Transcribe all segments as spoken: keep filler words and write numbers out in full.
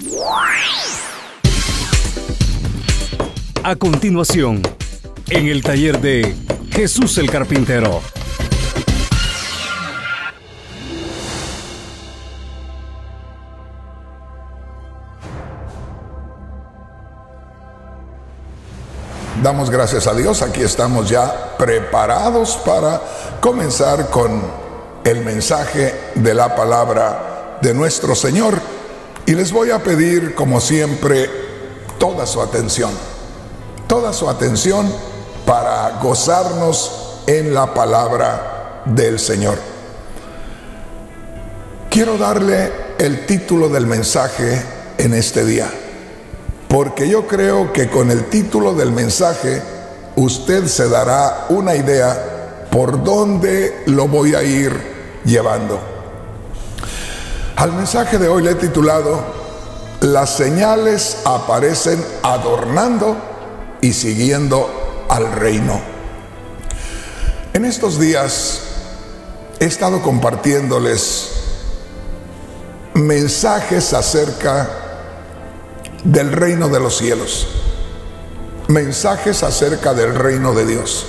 A continuación, en el taller de Jesús el Carpintero. Damos gracias a Dios, aquí estamos ya preparados para comenzar con el mensaje de la palabra de nuestro Señor. Y les voy a pedir, como siempre, toda su atención, toda su atención para gozarnos en la palabra del Señor. Quiero darle el título del mensaje en este día, porque yo creo que con el título del mensaje usted se dará una idea por dónde lo voy a ir llevando. Al mensaje de hoy le he titulado: las señales aparecen adornando y siguiendo al reino. En estos días he estado compartiéndoles mensajes acerca del reino de los cielos, mensajes acerca del reino de Dios,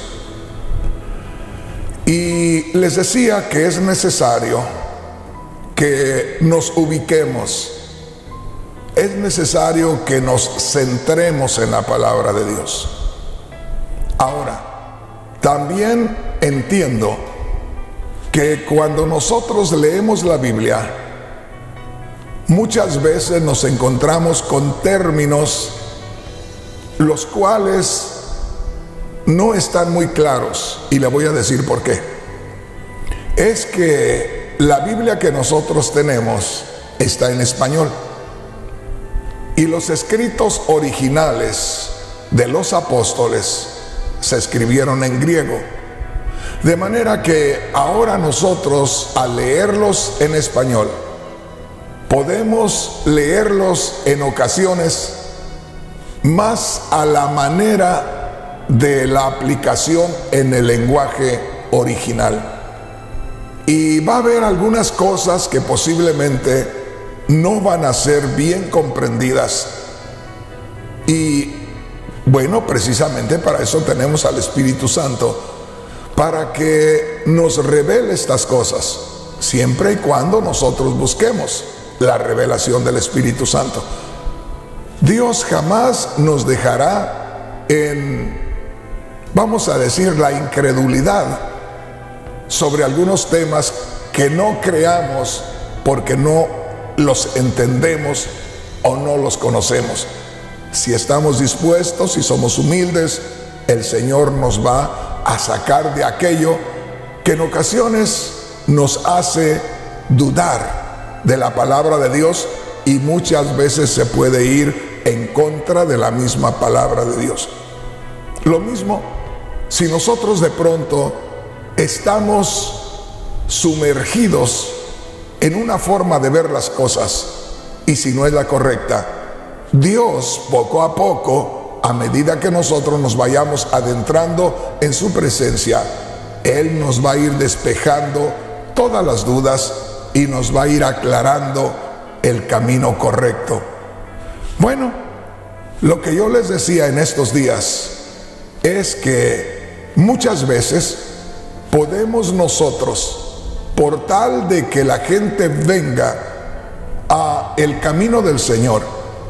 y les decía que es necesario que nos ubiquemos, es necesario que nos centremos en la palabra de Dios. Ahora, también entiendo que cuando nosotros leemos la Biblia, muchas veces nos encontramos con términos los cuales no están muy claros, y le voy a decir por qué. Es que la Biblia que nosotros tenemos está en español, y los escritos originales de los apóstoles se escribieron en griego. De manera que ahora nosotros, al leerlos en español, podemos leerlos en ocasiones más a la manera de la aplicación en el lenguaje original. Y va a haber algunas cosas que posiblemente no van a ser bien comprendidas. Y bueno, precisamente para eso tenemos al Espíritu Santo, para que nos revele estas cosas, siempre y cuando nosotros busquemos la revelación del Espíritu Santo. Dios jamás nos dejará en, vamos a decir, la incredulidad sobre algunos temas que no creamos porque no los entendemos o no los conocemos. Si estamos dispuestos, si somos humildes, el Señor nos va a sacar de aquello que en ocasiones nos hace dudar de la palabra de Dios, y muchas veces se puede ir en contra de la misma palabra de Dios. Lo mismo si nosotros de pronto estamos sumergidos en una forma de ver las cosas, y si no es la correcta, Dios poco a poco, a medida que nosotros nos vayamos adentrando en su presencia, Él nos va a ir despejando todas las dudas y nos va a ir aclarando el camino correcto. Bueno, lo que yo les decía en estos días es que muchas veces podemos nosotros, por tal de que la gente venga a el camino del Señor,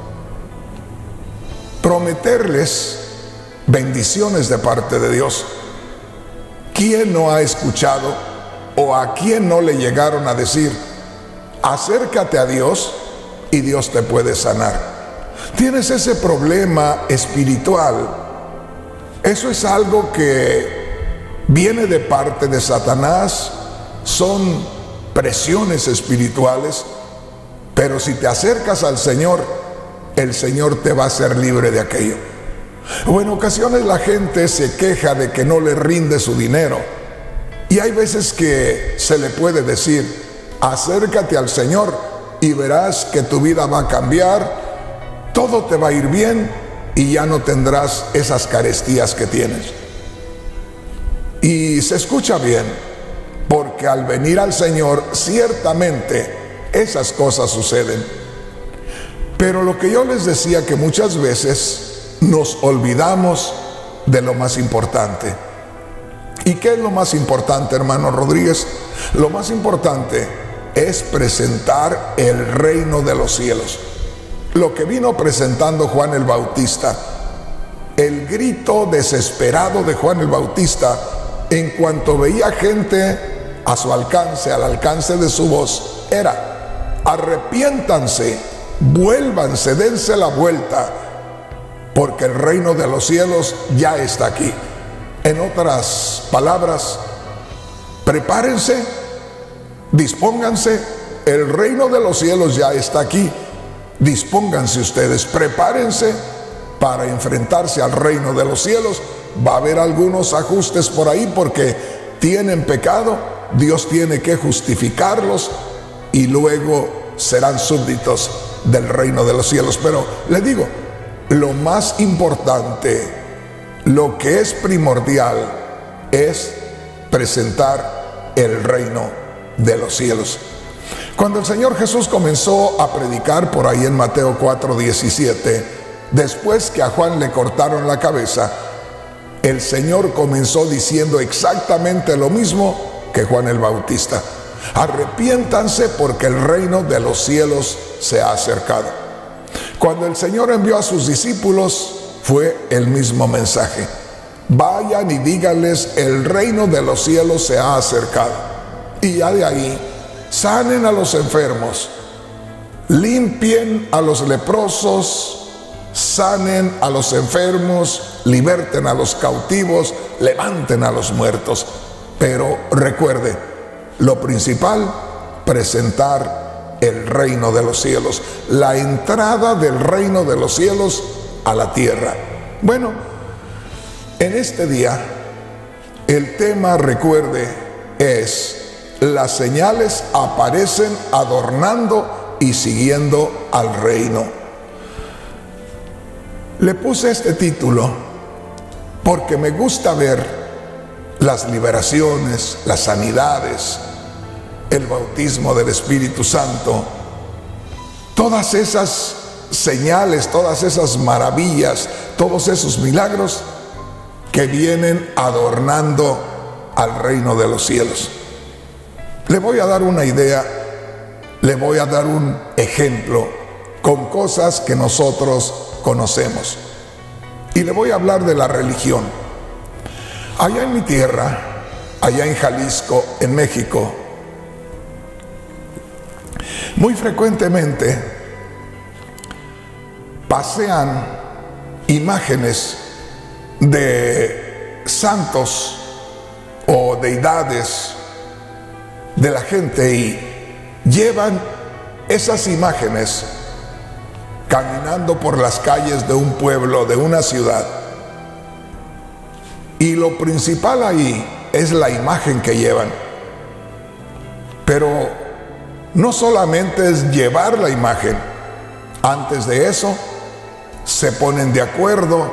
prometerles bendiciones de parte de Dios. ¿Quién no ha escuchado o a quién no le llegaron a decir: acércate a Dios y Dios te puede sanar? Tienes ese problema espiritual. Eso es algo que viene de parte de Satanás. Son presiones espirituales, pero si te acercas al Señor, el Señor te va a hacer libre de aquello. O en ocasiones la gente se queja de que no le rinde su dinero, y hay veces que se le puede decir: acércate al Señor y verás que tu vida va a cambiar, todo te va a ir bien y ya no tendrás esas carestías que tienes. Y se escucha bien, porque al venir al Señor ciertamente esas cosas suceden. Pero lo que yo les decía, que muchas veces nos olvidamos de lo más importante. ¿Y qué es lo más importante, hermano Rodríguez? Lo más importante es presentar el reino de los cielos. Lo que vino presentando Juan el Bautista, el grito desesperado de Juan el Bautista, en cuanto veía gente a su alcance, al alcance de su voz, era: arrepiéntanse, vuélvanse, dense la vuelta, porque el reino de los cielos ya está aquí. En otras palabras, prepárense, dispónganse, el reino de los cielos ya está aquí. Dispónganse ustedes, prepárense para enfrentarse al reino de los cielos. Va a haber algunos ajustes por ahí porque tienen pecado, Dios tiene que justificarlos y luego serán súbditos del reino de los cielos. Pero le digo, lo más importante, lo que es primordial, es presentar el reino de los cielos. Cuando el Señor Jesús comenzó a predicar por ahí en Mateo cuatro diecisiete, después que a Juan le cortaron la cabeza, el Señor comenzó diciendo exactamente lo mismo que Juan el Bautista: arrepiéntanse porque el reino de los cielos se ha acercado. Cuando el Señor envió a sus discípulos, fue el mismo mensaje: vayan y díganles, el reino de los cielos se ha acercado. Y ya de ahí, sanen a los enfermos, limpien a los leprosos, sanen a los enfermos, liberten a los cautivos, levanten a los muertos. Pero recuerde, lo principal, presentar el reino de los cielos, la entrada del reino de los cielos a la tierra. Bueno, en este día, el tema, recuerde, es: las señales aparecen adornando y siguiendo al reino. Le puse este título porque me gusta ver las liberaciones, las sanidades, el bautismo del Espíritu Santo, todas esas señales, todas esas maravillas, todos esos milagros que vienen adornando al reino de los cielos. Le voy a dar una idea, le voy a dar un ejemplo con cosas que nosotros conocemos. Y le voy a hablar de la religión. Allá en mi tierra, allá en Jalisco, en México, muy frecuentemente pasean imágenes de santos o deidades de la gente y llevan esas imágenes caminando por las calles de un pueblo, de una ciudad. Y lo principal ahí es la imagen que llevan. Pero no solamente es llevar la imagen, antes de eso se ponen de acuerdo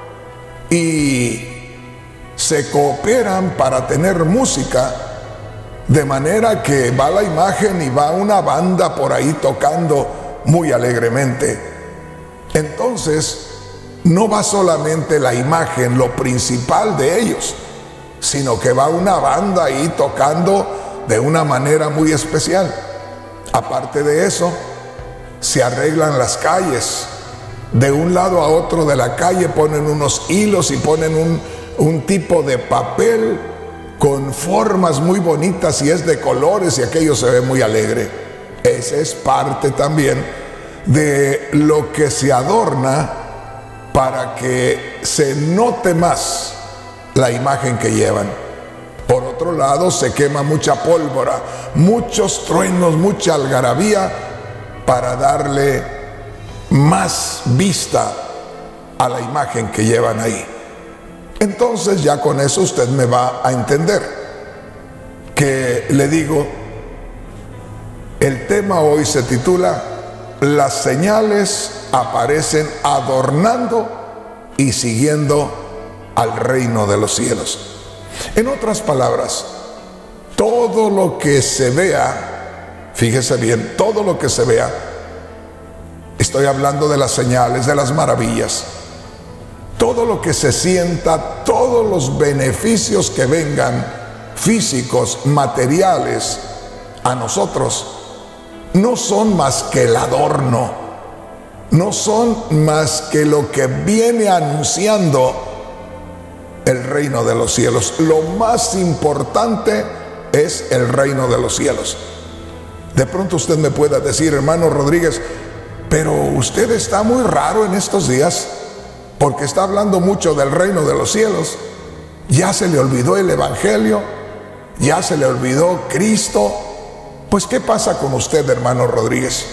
y se cooperan para tener música, de manera que va la imagen y va una banda por ahí tocando muy alegremente. Entonces, no va solamente la imagen, lo principal de ellos, sino que va una banda ahí tocando de una manera muy especial. Aparte de eso, se arreglan las calles. De un lado a otro de la calle ponen unos hilos y ponen un, un tipo de papel con formas muy bonitas y es de colores y aquello se ve muy alegre. Esa es parte también de lo que se adorna para que se note más la imagen que llevan. Por otro lado, se quema mucha pólvora, muchos truenos, mucha algarabía para darle más vista a la imagen que llevan ahí. Entonces ya con eso usted me va a entender que le digo, el tema hoy se titula: las señales aparecen adornando y siguiendo al reino de los cielos. En otras palabras, todo lo que se vea, fíjese bien, todo lo que se vea, Estoy hablando de las señales, de las maravillas. Todo lo que se sienta, todos los beneficios que vengan, físicos, materiales, a nosotros, no son más que el adorno, no son más que lo que viene anunciando el reino de los cielos. Lo más importante es el reino de los cielos. De pronto usted me pueda decir, hermano Rodríguez, pero usted está muy raro en estos días, porque está hablando mucho del reino de los cielos. Ya se le olvidó el evangelio, ya se le olvidó Cristo. Pues ¿qué pasa con usted, hermano Rodríguez?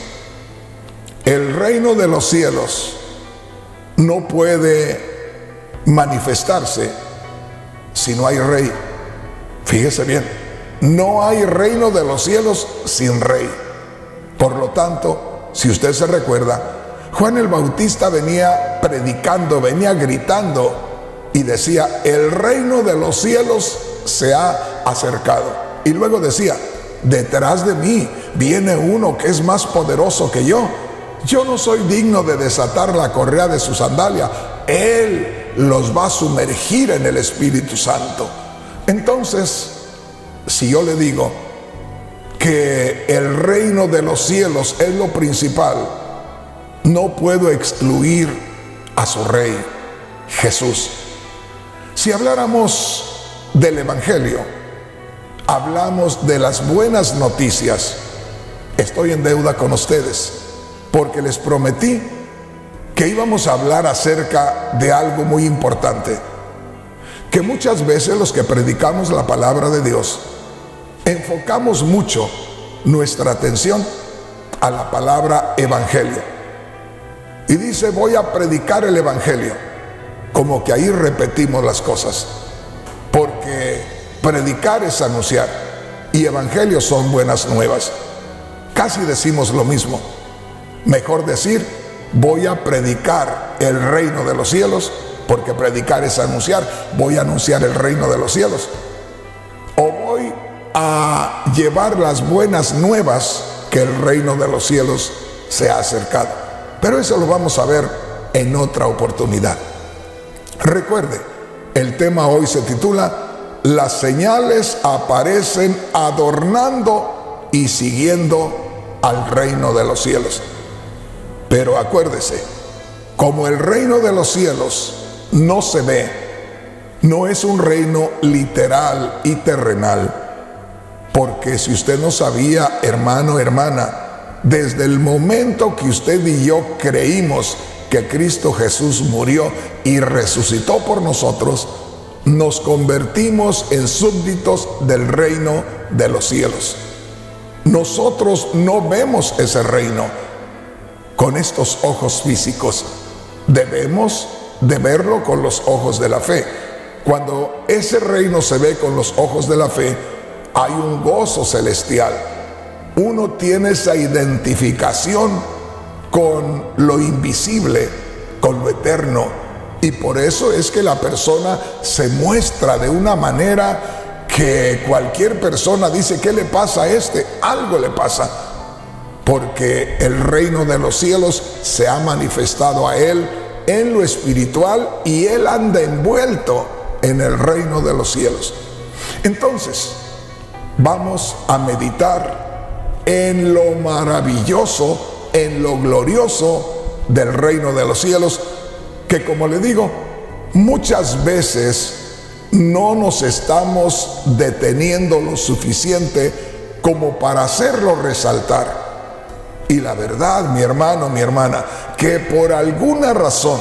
El reino de los cielos no puede manifestarse si no hay rey. Fíjese bien, no hay reino de los cielos sin rey. Por lo tanto, si usted se recuerda, Juan el Bautista venía predicando, venía gritando y decía, el reino de los cielos se ha acercado. Y luego decía, detrás de mí viene uno que es más poderoso que yo. Yo no soy digno de desatar la correa de su sandalia. Él los va a sumergir en el Espíritu Santo. Entonces, si yo le digo que el reino de los cielos es lo principal, no puedo excluir a su rey, Jesús. Si habláramos del evangelio, hablamos de las buenas noticias. Estoy en deuda con ustedes, porque les prometí que íbamos a hablar acerca de algo muy importante, que muchas veces los que predicamos la palabra de Dios enfocamos mucho nuestra atención a la palabra evangelio. Y dice, voy a predicar el evangelio, como que ahí repetimos las cosas, porque predicar es anunciar y evangelio son buenas nuevas. Casi decimos lo mismo. Mejor decir, voy a predicar el reino de los cielos, porque predicar es anunciar. Voy a anunciar el reino de los cielos, o voy a llevar las buenas nuevas que el reino de los cielos se ha acercado. Pero eso lo vamos a ver en otra oportunidad. Recuerde, el tema hoy se titula Las señales aparecen adornando y siguiendo al reino de los cielos. Pero acuérdese, como el reino de los cielos no se ve, no es un reino literal y terrenal, porque si usted no sabía, hermano, hermana, desde el momento que usted y yo creímos que Cristo Jesús murió y resucitó por nosotros, nos convertimos en súbditos del reino de los cielos. Nosotros no vemos ese reino con estos ojos físicos. Debemos de verlo con los ojos de la fe. Cuando ese reino se ve con los ojos de la fe, hay un gozo celestial. Uno tiene esa identificación con lo invisible, con lo eterno, y por eso es que la persona se muestra de una manera que cualquier persona dice, ¿qué le pasa a este? Algo le pasa, porque el reino de los cielos se ha manifestado a él en lo espiritual y él anda envuelto en el reino de los cielos. Entonces, vamos a meditar en lo maravilloso, en lo glorioso del reino de los cielos, que como le digo, muchas veces no nos estamos deteniendo lo suficiente como para hacerlo resaltar. Y la verdad, mi hermano, mi hermana, que por alguna razón,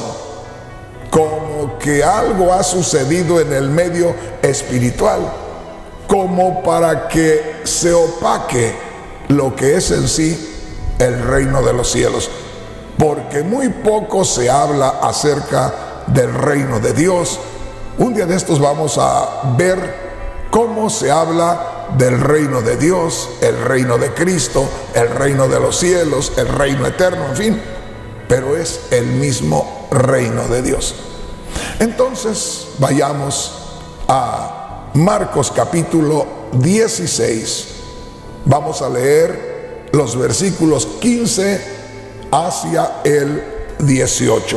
como que algo ha sucedido en el medio espiritual, como para que se opaque lo que es en sí el reino de los cielos, porque muy poco se habla acerca del reino de Dios. Un día de estos vamos a ver cómo se habla del reino de Dios, el reino de Cristo, el reino de los cielos, el reino eterno, en fin, pero es el mismo reino de Dios. Entonces vayamos a Marcos capítulo dieciséis. Vamos a leer los versículos quince hacia el dieciocho.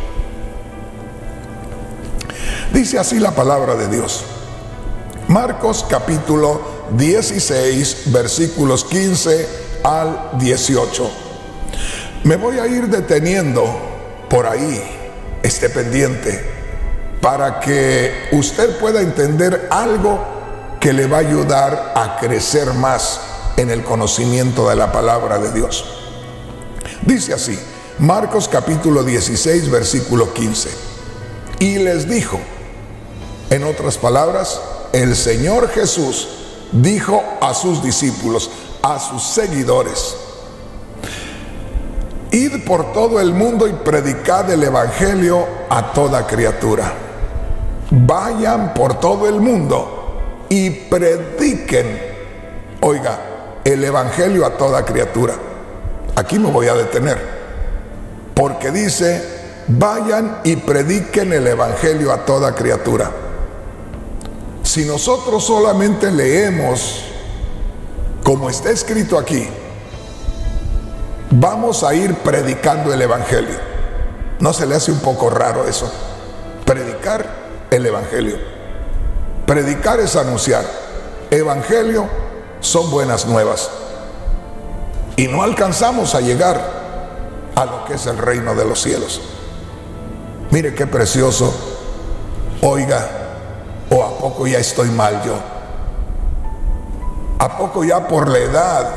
Dice así la palabra de Dios. Marcos capítulo dieciséis, versículos quince al dieciocho. Me voy a ir deteniendo por ahí, esté pendiente, para que usted pueda entender algo que le va a ayudar a crecer más en el conocimiento de la palabra de Dios. Dice así, Marcos capítulo dieciséis, versículo quince. Y les dijo, en otras palabras, el Señor Jesús dijo a sus discípulos, a sus seguidores: id por todo el mundo y predicad el evangelio a toda criatura. Vayan por todo el mundo y prediquen, oiga, el evangelio a toda criatura. Aquí me voy a detener, porque dice, vayan y prediquen el evangelio a toda criatura. Si nosotros solamente leemos como está escrito aquí, vamos a ir predicando el evangelio. ¿No se le hace un poco raro eso? Predicar el evangelio. Predicar es anunciar. Evangelio son buenas nuevas. Y no alcanzamos a llegar a lo que es el reino de los cielos. Mire qué precioso. Oiga, ¿o a poco ya estoy mal yo? ¿A poco ya por la edad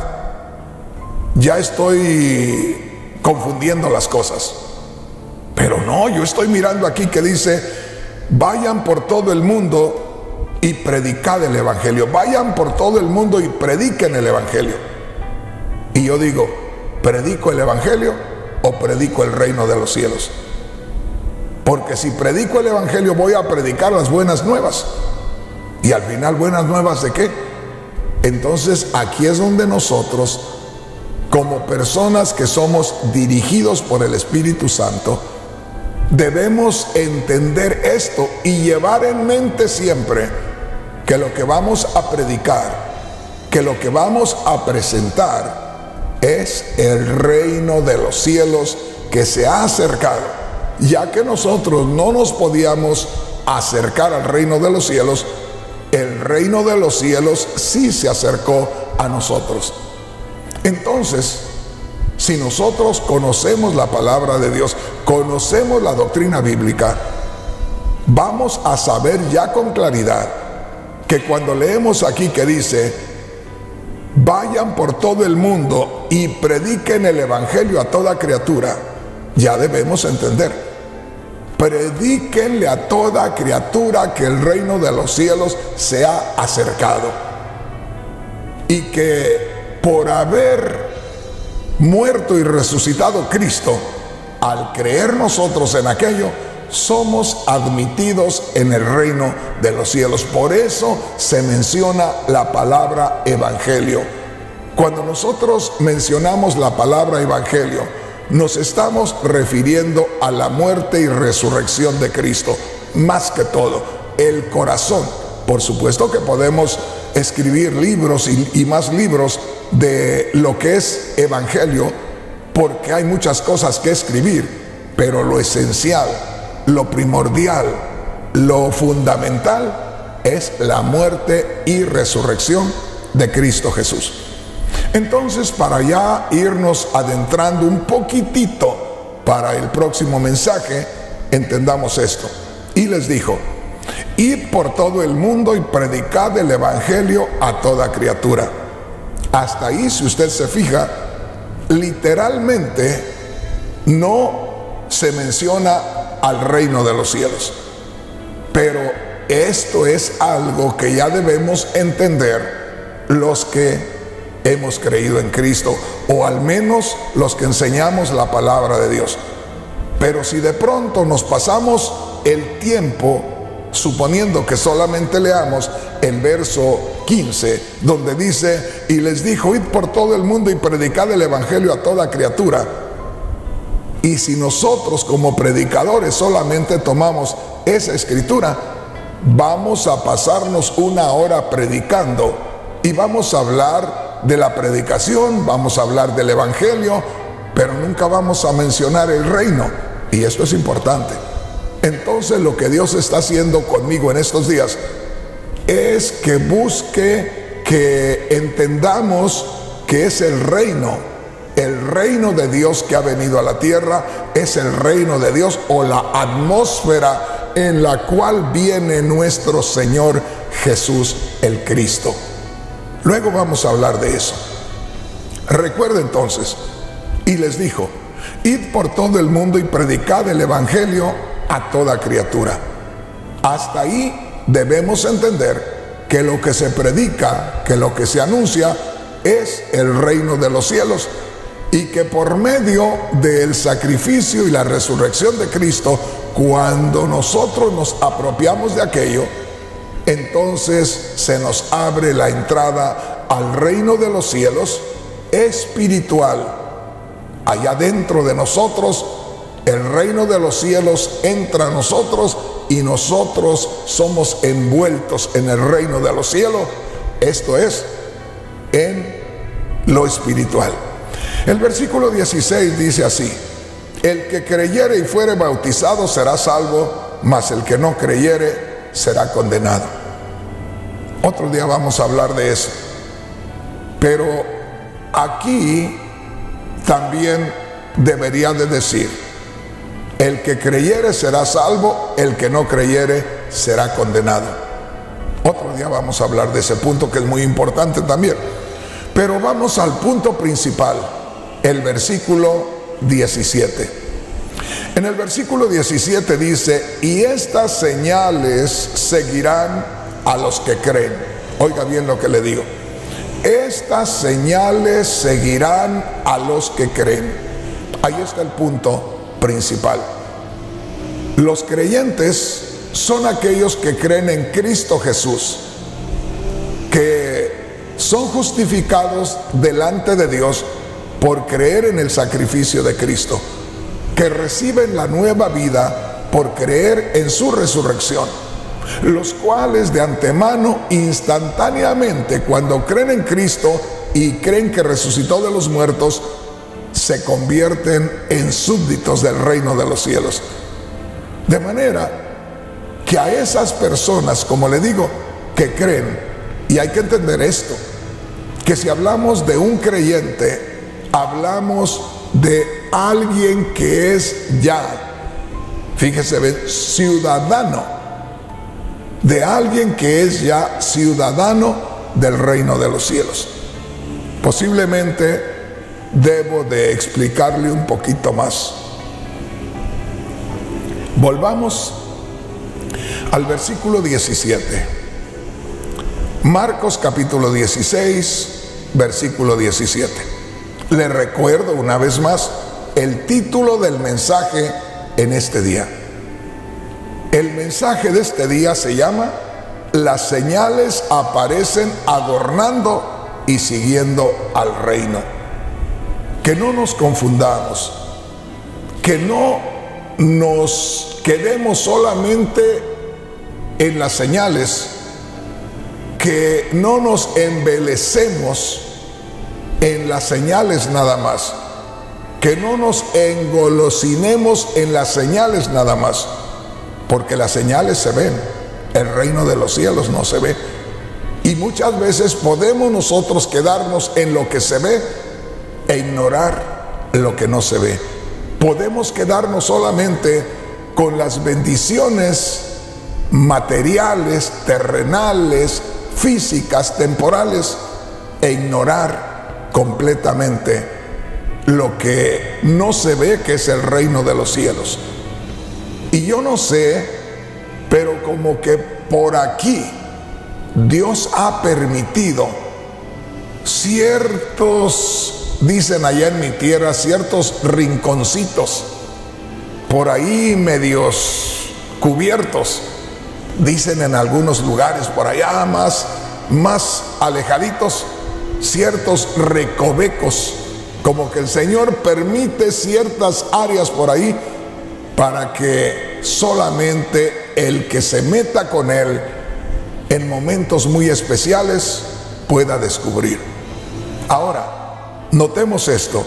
ya estoy confundiendo las cosas? Pero no, yo estoy mirando aquí que dice, vayan por todo el mundo y predicad el evangelio. Vayan por todo el mundo y prediquen el evangelio. Y yo digo, ¿predico el evangelio o predico el reino de los cielos? Porque si predico el evangelio voy a predicar las buenas nuevas. Y al final, ¿buenas nuevas de qué? Entonces aquí es donde nosotros, como personas que somos dirigidos por el Espíritu Santo, debemos entender esto y llevar en mente siempre que lo que vamos a predicar, que lo que vamos a presentar es el reino de los cielos que se ha acercado, ya que nosotros no nos podíamos acercar al reino de los cielos. El reino de los cielos sí se acercó a nosotros. Entonces, si nosotros conocemos la palabra de Dios, conocemos la doctrina bíblica, vamos a saber ya con claridad que cuando leemos aquí que dice, vayan por todo el mundo y prediquen el evangelio a toda criatura, ya debemos entender. Predíquenle a toda criatura que el reino de los cielos se ha acercado. Y que por haber muerto y resucitado Cristo, al creer nosotros en aquello, somos admitidos en el reino de los cielos. Por eso se menciona la palabra evangelio. Cuando nosotros mencionamos la palabra evangelio, nos estamos refiriendo a la muerte y resurrección de Cristo, más que todo, el corazón. Por supuesto que podemos escribir libros y, y más libros de lo que es evangelio, porque hay muchas cosas que escribir, pero lo esencial, lo primordial, lo fundamental es la muerte y resurrección de Cristo Jesús. Entonces, para ya irnos adentrando un poquitito para el próximo mensaje, entendamos esto. Y les dijo, id por todo el mundo y predicad el evangelio a toda criatura. Hasta ahí, si usted se fija, literalmente no se menciona al reino de los cielos. Pero esto es algo que ya debemos entender los que hemos creído en Cristo, o al menos los que enseñamos la palabra de Dios. Pero si de pronto nos pasamos el tiempo suponiendo que solamente leamos el verso quince, donde dice, y les dijo, id por todo el mundo y predicad el evangelio a toda criatura. Y si nosotros como predicadores solamente tomamos esa escritura, vamos a pasarnos una hora predicando y vamos a hablar de la predicación, vamos a hablar del evangelio, pero nunca vamos a mencionar el reino, y esto es importante. Entonces lo que Dios está haciendo conmigo en estos días es que busque que entendamos que es el reino, el reino de Dios que ha venido a la tierra, es el reino de Dios o la atmósfera en la cual viene nuestro Señor Jesús el Cristo. Luego vamos a hablar de eso. Recuerda entonces, y les dijo, id por todo el mundo y predicad el evangelio a toda criatura. Hasta ahí debemos entender que lo que se predica, que lo que se anuncia es el reino de los cielos, y que por medio del sacrificio y la resurrección de Cristo, cuando nosotros nos apropiamos de aquello, entonces se nos abre la entrada al reino de los cielos espiritual. Allá dentro de nosotros, el reino de los cielos entra a nosotros y nosotros somos envueltos en el reino de los cielos. Esto es, en lo espiritual. El versículo dieciséis dice así: el que creyere y fuere bautizado será salvo, mas el que no creyere será condenado. Otro día vamos a hablar de eso, pero aquí también debería de decir: el que creyere será salvo, el que no creyere será condenado. Otro día vamos a hablar de ese punto, que es muy importante también. Pero vamos al punto principal, el versículo diecisiete. En el versículo diecisiete dice: y estas señales seguirán a los que creen. Oiga bien lo que le digo. Estas señales seguirán a los que creen. Ahí está el punto principal. Los creyentes son aquellos que creen en Cristo Jesús, que son justificados delante de Dios por creer en el sacrificio de Cristo, que reciben la nueva vida por creer en su resurrección, los cuales de antemano, instantáneamente, cuando creen en Cristo y creen que resucitó de los muertos, se convierten en súbditos del reino de los cielos. De manera que a esas personas, como le digo, que creen, y hay que entender esto, que si hablamos de un creyente, hablamos de alguien que es ya, fíjese, ciudadano, de alguien que es ya ciudadano del reino de los cielos. Posiblemente debo de explicarle un poquito más. Volvamos al versículo diecisiete. Marcos capítulo dieciséis, versículo diecisiete. Le recuerdo una vez más el título del mensaje en este día. El mensaje de este día se llama: las señales aparecen adornando y siguiendo al reino. Que no nos confundamos, que no nos quedemos solamente en las señales, que no nos embelecemos en las señales nada más, que no nos engolosinemos en las señales nada más, porque las señales se ven, el reino de los cielos no se ve. Y muchas veces podemos nosotros quedarnos en lo que se ve e ignorar lo que no se ve. Podemos quedarnos solamente con las bendiciones materiales, terrenales, físicas, temporales, e ignorar completamente lo que no se ve, que es el reino de los cielos. Y yo no sé, pero como que por aquí Dios ha permitido ciertos, dicen allá en mi tierra, ciertos rinconcitos por ahí medios cubiertos, dicen en algunos lugares por allá más, más alejaditos, ciertos recovecos, como que el Señor permite ciertas áreas por ahí para que solamente el que se meta con Él en momentos muy especiales pueda descubrir. Ahora, notemos esto: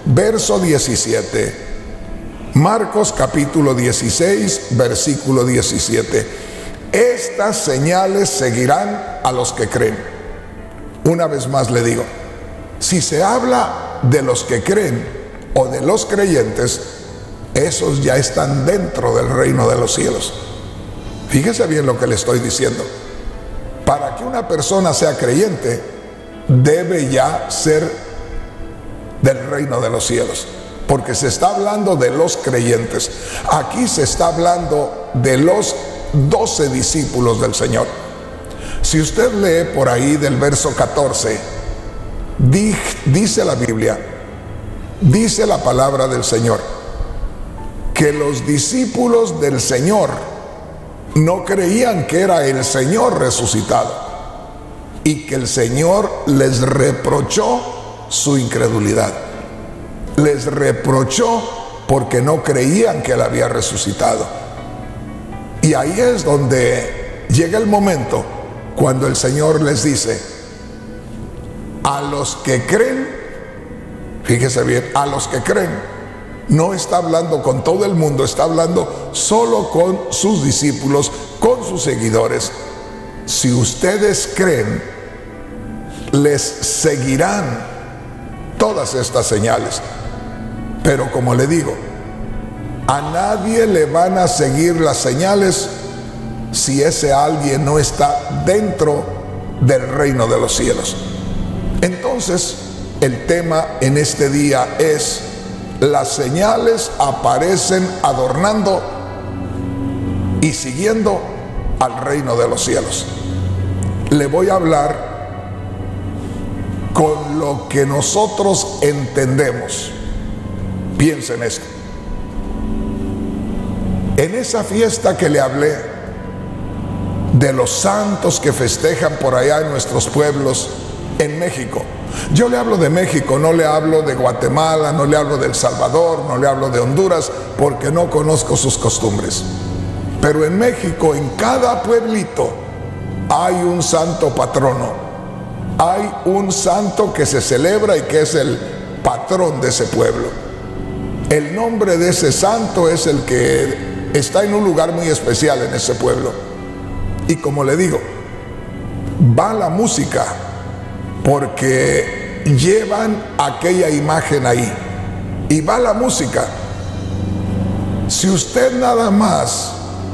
verso diecisiete. Marcos capítulo dieciséis, versículo diecisiete. Estas señales seguirán a los que creen. Una vez más le digo, si se habla de los que creen o de los creyentes, esos ya están dentro del reino de los cielos. Fíjese bien lo que le estoy diciendo. Para que una persona sea creyente, debe ya ser del reino de los cielos, porque se está hablando de los creyentes. Aquí se está hablando de los doce discípulos del Señor. Si usted lee por ahí del verso catorce, dice la Biblia, dice la palabra del Señor, que los discípulos del Señor no creían que era el Señor resucitado y que el Señor les reprochó su incredulidad. Les reprochó porque no creían que Él había resucitado. Y ahí es donde llega el momento cuando el Señor les dice, a los que creen, fíjese bien, a los que creen, no está hablando con todo el mundo, está hablando solo con sus discípulos, con sus seguidores. Si ustedes creen, les seguirán todas estas señales. Pero como le digo, a nadie le van a seguir las señales si ese alguien no está dentro del reino de los cielos. Entonces, el tema en este día es: las señales aparecen adornando y siguiendo al reino de los cielos. Le voy a hablar con lo que nosotros entendemos. Piensen esto. En esa fiesta que le hablé de los santos que festejan por allá en nuestros pueblos en México, yo le hablo de México, no le hablo de Guatemala, no le hablo de El Salvador, no le hablo de Honduras, porque no conozco sus costumbres. Pero en México, en cada pueblito, hay un santo patrono. Hay un santo que se celebra y que es el patrón de ese pueblo. El nombre de ese santo es el que está en un lugar muy especial en ese pueblo. Y como le digo, va la música porque llevan aquella imagen ahí. Y va la música. Si usted nada más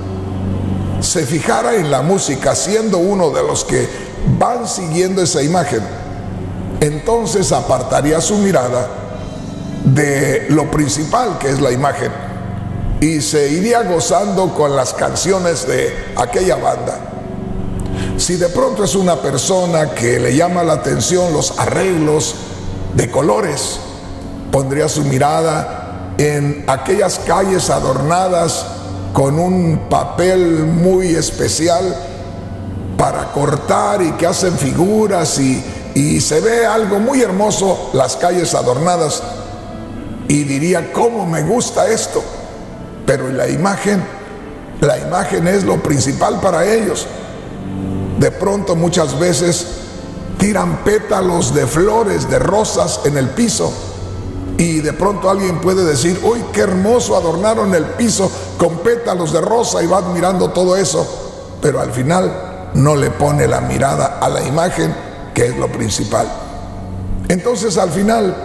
se fijara en la música, siendo uno de los que van siguiendo esa imagen, entonces apartaría su mirada de lo principal, que es la imagen, y se iría gozando con las canciones de aquella banda. Si de pronto es una persona que le llama la atención los arreglos de colores, pondría su mirada en aquellas calles adornadas con un papel muy especial para cortar y que hacen figuras y, y se ve algo muy hermoso, las calles adornadas, y diría: ¿cómo me gusta esto? Pero la imagen, la imagen es lo principal para ellos. De pronto muchas veces tiran pétalos de flores, de rosas en el piso, y de pronto alguien puede decir: uy, qué hermoso, adornaron el piso con pétalos de rosa, y va admirando todo eso, pero al final no le pone la mirada a la imagen, que es lo principal. Entonces al final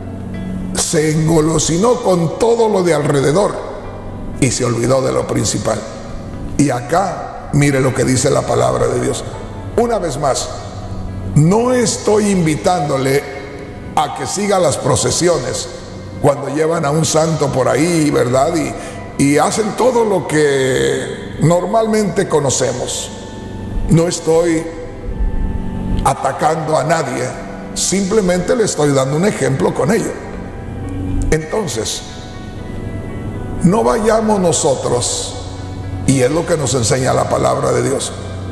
se engolosinó con todo lo de alrededor y se olvidó de lo principal. Y acá mire lo que dice la palabra de Dios. Una vez más, no estoy invitándole a que siga las procesiones cuando llevan a un santo por ahí, ¿verdad? Y, y hacen todo lo que normalmente conocemos. No estoy atacando a nadie, simplemente le estoy dando un ejemplo con ello. Entonces, no vayamos nosotros, y es lo que nos enseña la palabra de Dios,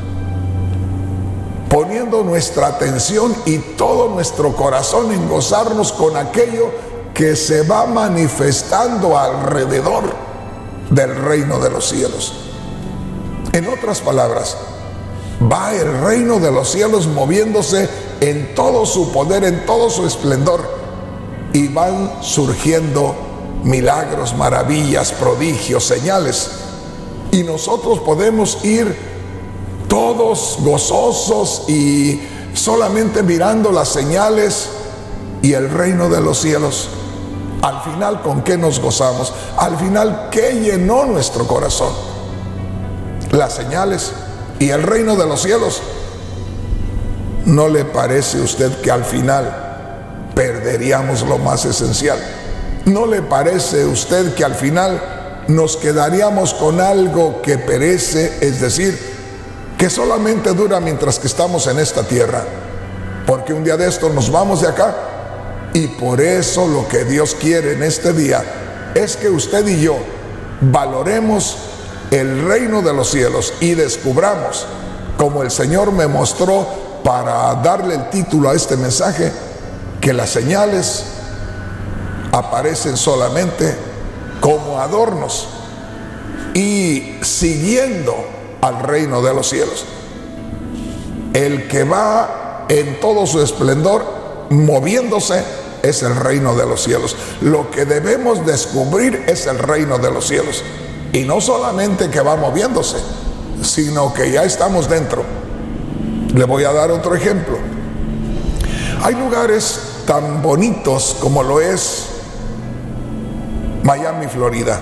poniendo nuestra atención y todo nuestro corazón en gozarnos con aquello que se va manifestando alrededor del reino de los cielos. En otras palabras, va el reino de los cielos moviéndose en todo su poder, en todo su esplendor. y van surgiendo milagros, maravillas, prodigios, señales. Y nosotros podemos ir todos gozosos y solamente mirando las señales y el reino de los cielos. Al final, ¿con qué nos gozamos? Al final, ¿qué llenó nuestro corazón? Las señales y el reino de los cielos. ¿No le parece a usted que al final perderíamos lo más esencial? ¿No le parece a usted que al final nos quedaríamos con algo que perece, es decir, que solamente dura mientras que estamos en esta tierra? Porque un día de esto nos vamos de acá. Y por eso lo que Dios quiere en este día es que usted y yo valoremos el reino de los cielos y descubramos, como el Señor me mostró para darle el título a este mensaje, que las señales aparecen solamente como adornos y siguiendo al reino de los cielos. El que va en todo su esplendor moviéndose es el reino de los cielos. Lo que debemos descubrir es el reino de los cielos. Y no solamente que va moviéndose, sino que ya estamos dentro. Le voy a dar otro ejemplo. Hay lugares tan bonitos como lo es Miami, Florida,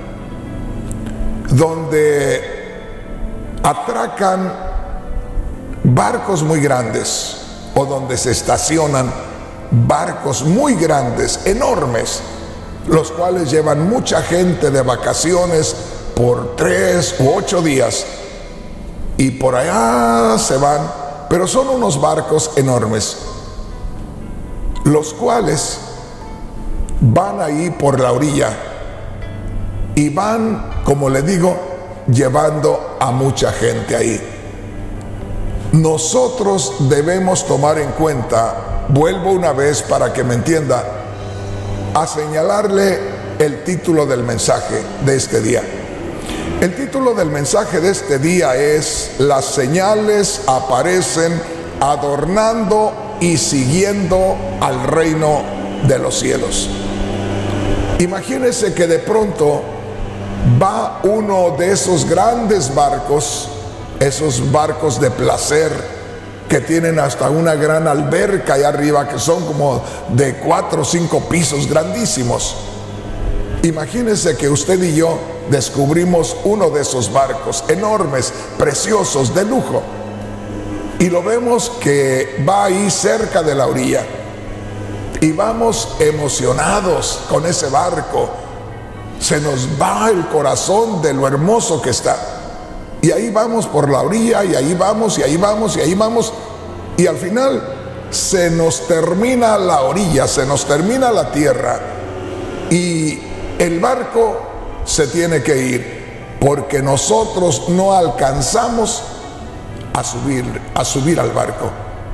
donde atracan barcos muy grandes o donde se estacionan barcos muy grandes, enormes, los cuales llevan mucha gente de vacaciones por tres u ocho días y por allá se van, pero son unos barcos enormes, los cuales van ahí por la orilla y van, como le digo, llevando a mucha gente ahí. Nosotros debemos tomar en cuenta, vuelvo una vez para que me entienda, a señalarle el título del mensaje de este día. El título del mensaje de este día es: las señales aparecen adornando y siguiendo al reino de los cielos. Imagínese que de pronto va uno de esos grandes barcos, esos barcos de placer que tienen hasta una gran alberca allá arriba, que son como de cuatro o cinco pisos, grandísimos. Imagínese que usted y yo descubrimos uno de esos barcos enormes, preciosos, de lujo, y lo vemos que va ahí cerca de la orilla y vamos emocionados con ese barco. Se nos va el corazón de lo hermoso que está. Y ahí vamos por la orilla, y ahí vamos, y ahí vamos, y ahí vamos. Y al final se nos termina la orilla, se nos termina la tierra. Y el barco se tiene que ir, porque nosotros no alcanzamos a subir, a subir al barco.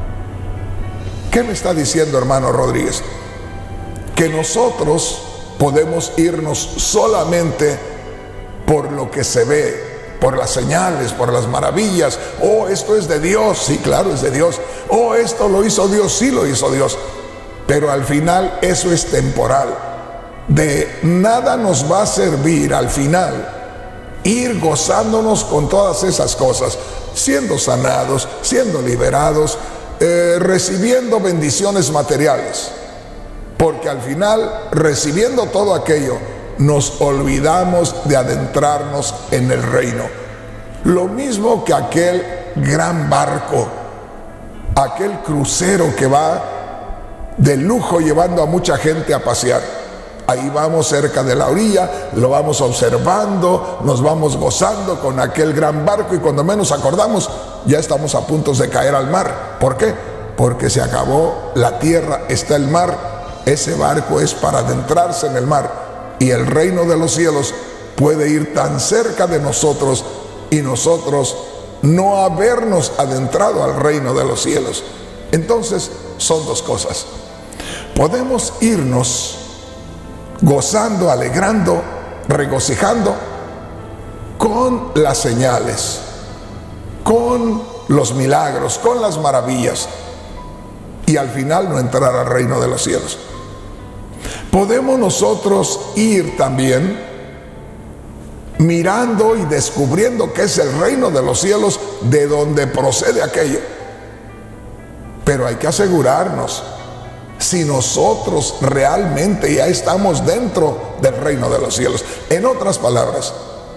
¿Qué me está diciendo, hermano Rodríguez? Que nosotros podemos irnos solamente por lo que se ve, por las señales, por las maravillas. Oh, esto es de Dios. Sí, claro, es de Dios. Oh, esto lo hizo Dios. Sí, lo hizo Dios. Pero al final eso es temporal. De nada nos va a servir al final ir gozándonos con todas esas cosas, siendo sanados, siendo liberados, eh, recibiendo bendiciones materiales. Porque al final, recibiendo todo aquello, nos olvidamos de adentrarnos en el reino. Lo mismo que aquel gran barco, aquel crucero que va de lujo llevando a mucha gente a pasear. Ahí vamos cerca de la orilla, lo vamos observando, nos vamos gozando con aquel gran barco, y cuando menos acordamos ya estamos a punto de caer al mar. ¿Por qué? Porque se acabó la tierra, está el mar. Ese barco es para adentrarse en el mar, y el reino de los cielos puede ir tan cerca de nosotros y nosotros no habernos adentrado al reino de los cielos. Entonces son dos cosas: podemos irnos gozando, alegrando, regocijando con las señales, con los milagros, con las maravillas, y al final no entrar al reino de los cielos. podemos nosotros ir también mirando y descubriendo que es el reino de los cielos de donde procede aquello. Pero hay que asegurarnos si nosotros realmente ya estamos dentro del reino de los cielos. En otras palabras,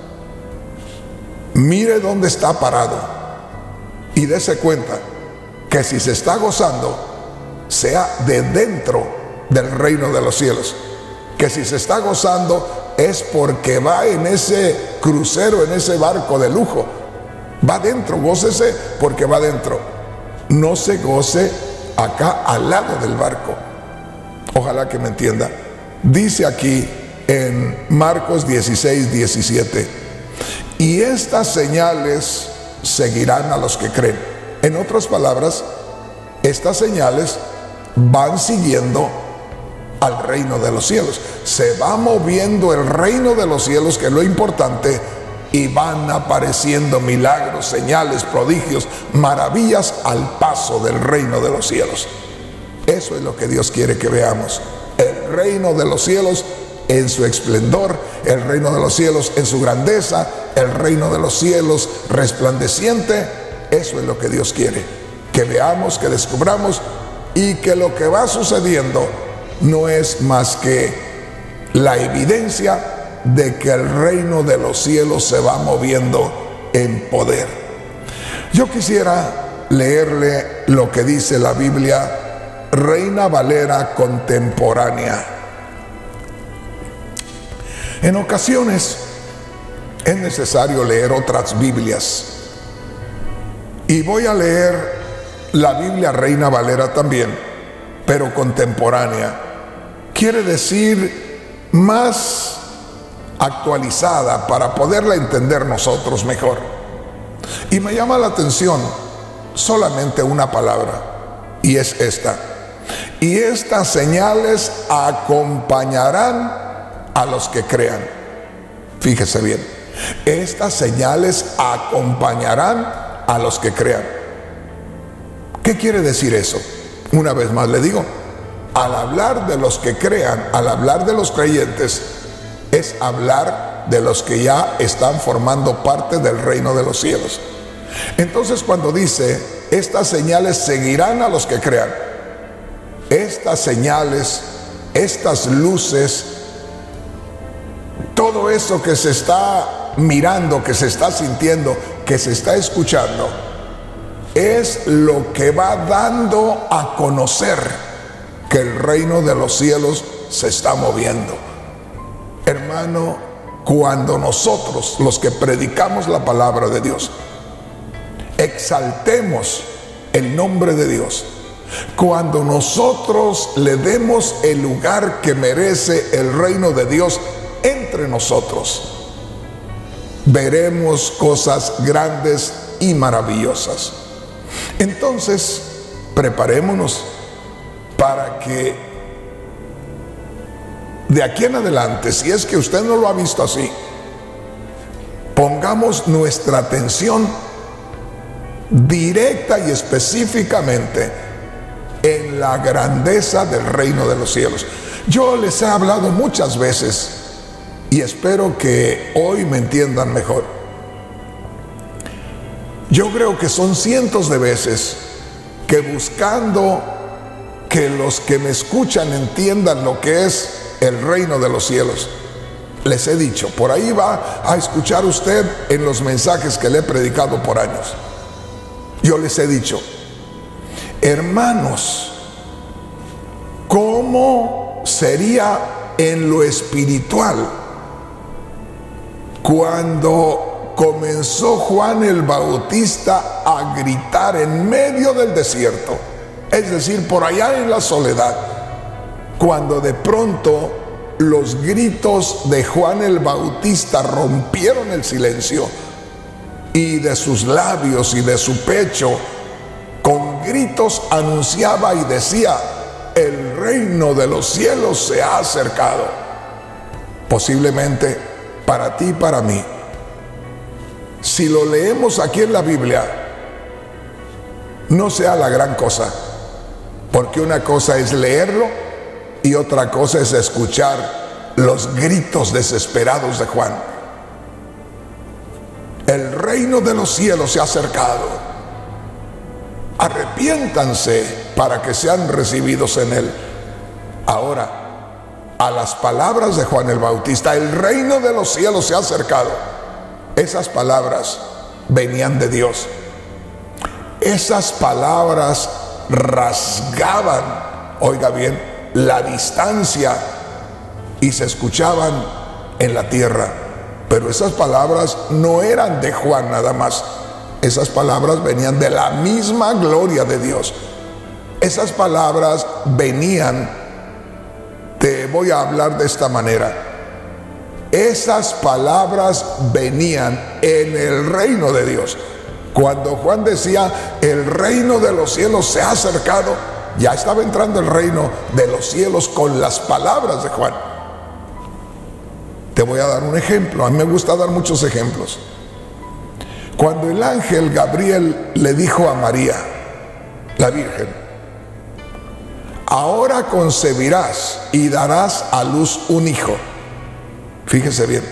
mire dónde está parado y dése cuenta que si se está gozando, sea de dentro del reino de los cielos. Que si se está gozando es porque va en ese crucero, en ese barco de lujo. Va dentro, gócese porque va dentro. No se goce acá al lado del barco. Ojalá que me entienda. Dice aquí en Marcos dieciséis, diecisiete: y estas señales seguirán a los que creen. En otras palabras, estas señales van siguiendo al reino de los cielos. Se va moviendo el reino de los cielos, que es lo importante, y van apareciendo milagros, señales, prodigios, maravillas al paso del reino de los cielos. Eso es lo que Dios quiere que veamos. El reino de los cielos en su esplendor, el reino de los cielos en su grandeza, el reino de los cielos resplandeciente. Eso es lo que Dios quiere que veamos, que descubramos, y que lo que va sucediendo no es más que la evidencia de que el reino de los cielos se va moviendo en poder. Yo quisiera leerle lo que dice la Biblia, Reina Valera contemporánea. En ocasiones es necesario leer otras Biblias, y voy a leer la Biblia Reina Valera también, pero contemporánea. Quiere decir más actualizada para poderla entender nosotros mejor. Y me llama la atención solamente una palabra, y es esta: y estas señales acompañarán a los que crean. Fíjese bien, estas señales acompañarán a los que crean. ¿Qué quiere decir eso? Una vez más le digo, al hablar de los que crean, al hablar de los creyentes, es hablar de los que ya están formando parte del reino de los cielos. Entonces, cuando dice, estas señales seguirán a los que crean, estas señales, estas luces, todo eso que se está mirando, que se está sintiendo, que se está escuchando, es lo que va dando a conocer que el reino de los cielos se está moviendo. Hermano, cuando nosotros, los que predicamos la palabra de Dios, exaltemos el nombre de Dios, cuando nosotros le demos el lugar que merece el reino de Dios entre nosotros, veremos cosas grandes y maravillosas. Entonces, preparémonos para que de aquí en adelante, si es que usted no lo ha visto así, pongamos nuestra atención directa y específicamente en la grandeza del reino de los cielos. Yo les he hablado muchas veces y espero que hoy me entiendan mejor. Yo creo que son cientos de veces que, buscando que los que me escuchan entiendan lo que es el reino de los cielos, les he dicho, por ahí va a escuchar usted en los mensajes que le he predicado por años, yo les he dicho, hermanos, ¿cómo sería en lo espiritual cuando comenzó Juan el Bautista a gritar en medio del desierto? Es decir, por allá en la soledad, cuando de pronto los gritos de Juan el Bautista rompieron el silencio, y de sus labios y de su pecho con gritos anunciaba y decía, el reino de los cielos se ha acercado. Posiblemente para ti y para mí, si lo leemos aquí en la Biblia, no sea la gran cosa, porque una cosa es leerlo y otra cosa es escuchar los gritos desesperados de Juan. El reino de los cielos se ha acercado. Arrepiéntanse para que sean recibidos en él. Ahora, a las palabras de Juan el Bautista, el reino de los cielos se ha acercado. Esas palabras venían de Dios. Esas palabras rasgaban, oiga bien, la distancia y se escuchaban en la tierra. Pero esas palabras no eran de Juan nada más. Esas palabras venían de la misma gloria de Dios. Esas palabras venían, te voy a hablar de esta manera. Esas palabras venían en el reino de Dios. Cuando Juan decía, el reino de los cielos se ha acercado, ya estaba entrando el reino de los cielos con las palabras de Juan. Te voy a dar un ejemplo. A mí me gusta dar muchos ejemplos. Cuando el ángel Gabriel le dijo a María, la Virgen, ahora concebirás y darás a luz un hijo. Fíjese bien.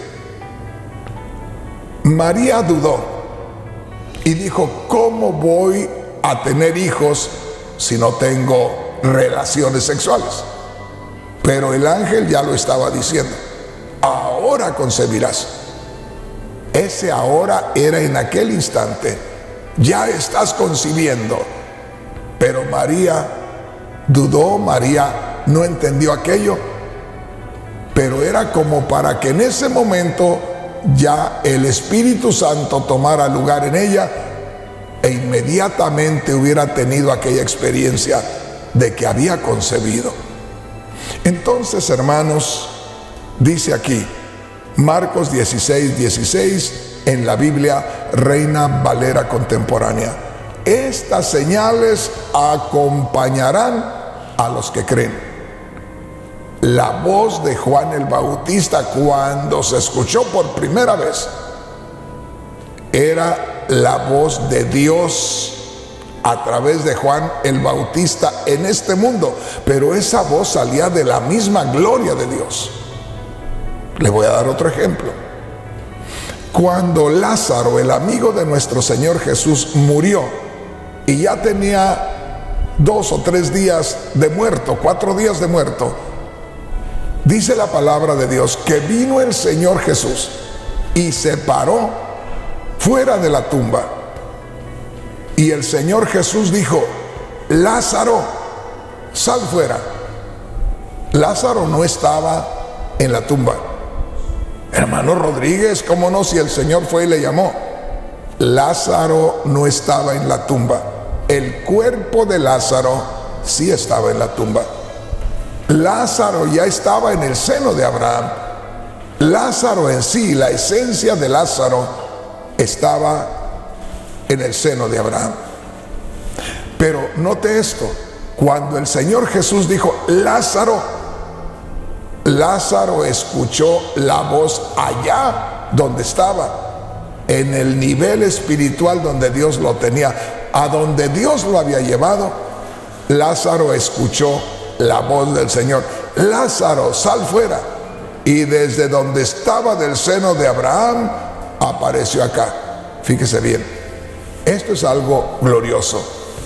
María dudó y dijo, ¿cómo voy a tener hijos si no tengo relaciones sexuales? Pero el ángel ya lo estaba diciendo. Ahora concebirás. Ese ahora era en aquel instante. Ya estás concibiendo. Pero María dudó, María no entendió aquello. Pero era como para que en ese momento ya el Espíritu Santo tomara lugar en ella e inmediatamente hubiera tenido aquella experiencia de que había concebido. Entonces, hermanos, dice aquí, Marcos dieciséis, dieciséis, en la Biblia Reina Valera contemporánea, estas señales acompañarán a los que creen. La voz de Juan el Bautista, cuando se escuchó por primera vez, era la voz de Dios a través de Juan el Bautista en este mundo, pero esa voz salía de la misma gloria de Dios. Le voy a dar otro ejemplo. Cuando Lázaro, el amigo de nuestro Señor Jesús, murió y ya tenía dos o tres días de muerto, cuatro días de muerto, dice la palabra de Dios que vino el Señor Jesús y se paró fuera de la tumba. Y el Señor Jesús dijo, Lázaro, sal fuera. Lázaro no estaba en la tumba. Hermano Rodríguez, ¿cómo no? Si el Señor fue y le llamó. Lázaro no estaba en la tumba. El cuerpo de Lázaro sí estaba en la tumba. Lázaro ya estaba en el seno de Abraham. Lázaro en sí, la esencia de Lázaro, estaba en el seno de Abraham. Pero note esto, cuando el Señor Jesús dijo, Lázaro, Lázaro escuchó la voz allá donde estaba, en el nivel espiritual donde Dios lo tenía, a donde Dios lo había llevado. Lázaro escuchó la voz del Señor, Lázaro, sal fuera. Y desde donde estaba del seno de Abraham, apareció acá. Fíjese bien, esto es algo glorioso.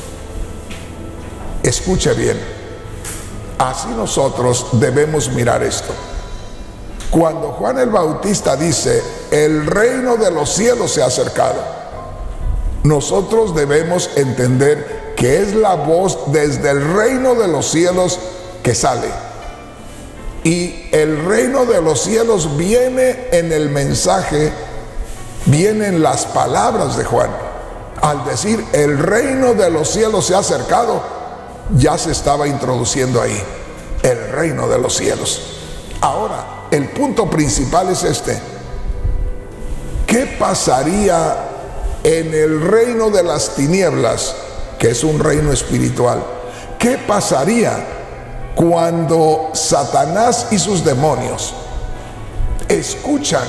Escuche bien. Así nosotros debemos mirar esto. Cuando Juan el Bautista dice, el reino de los cielos se ha acercado, nosotros debemos entender que es la voz desde el reino de los cielos que sale. Y el reino de los cielos viene en el mensaje, vienen las palabras de Juan. Al decir, el reino de los cielos se ha acercado, ya se estaba introduciendo ahí el reino de los cielos. Ahora, el punto principal es este. ¿Qué pasaría en el reino de las tinieblas, que es un reino espiritual? ¿Qué pasaría cuando Satanás y sus demonios escuchan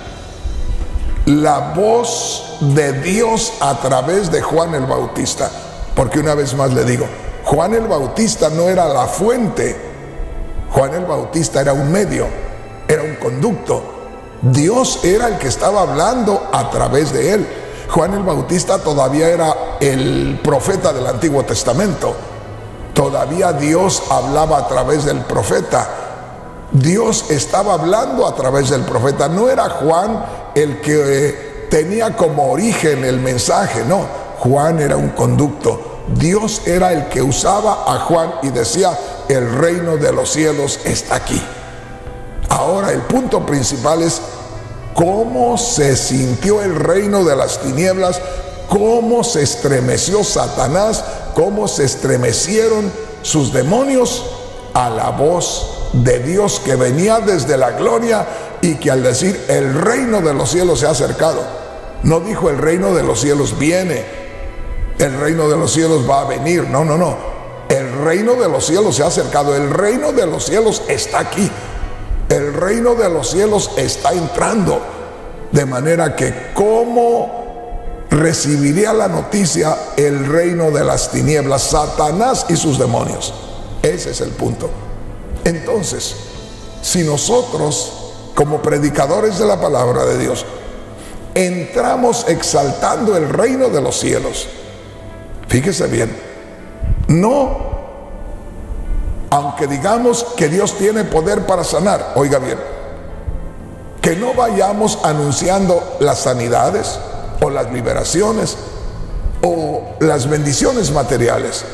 la voz de Dios a través de Juan el Bautista? Porque una vez más le digo, Juan el Bautista no era la fuente, Juan el Bautista era un medio, era un conducto. Dios era el que estaba hablando a través de él. Juan el Bautista todavía era el profeta del Antiguo Testamento. Todavía Dios hablaba a través del profeta. Dios estaba hablando a través del profeta. No era Juan el que eh, tenía como origen el mensaje, no. Juan era un conducto. Dios era el que usaba a Juan y decía: el reino de los cielos está aquí. Ahora el punto principal es cómo se sintió el reino de las tinieblas, cómo se estremeció Satanás, cómo se estremecieron sus demonios a la voz de Dios que venía desde la gloria y que al decir el reino de los cielos se ha acercado, no dijo el reino de los cielos viene, el reino de los cielos va a venir, no, no, no, el reino de los cielos se ha acercado, el reino de los cielos está aquí. El reino de los cielos está entrando, de manera que ¿cómo recibiría la noticia el reino de las tinieblas? Satanás y sus demonios. Ese es el punto. Entonces, si nosotros, como predicadores de la palabra de Dios, entramos exaltando el reino de los cielos, fíjese bien, no aunque digamos que Dios tiene poder para sanar, oiga bien, que no vayamos anunciando las sanidades o las liberaciones o las bendiciones materiales,